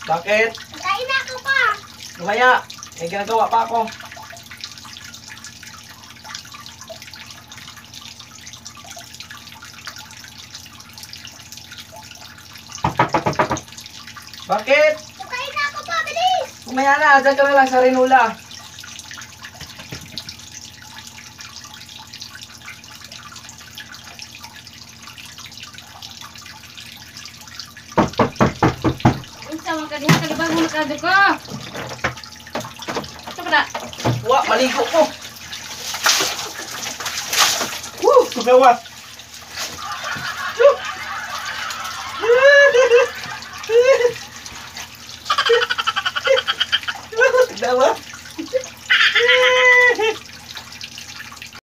Bakit? Kain na ako pa. Lumaya. May ginagawa pa ako. Bakit? Kain na ako pa, bilis. Lumaya na. Diyan ka na lang sa rinula. Kalibang mo nakado ko. Ito ka na. Wah, maligo ko. Woo, sugawa. Sugawa.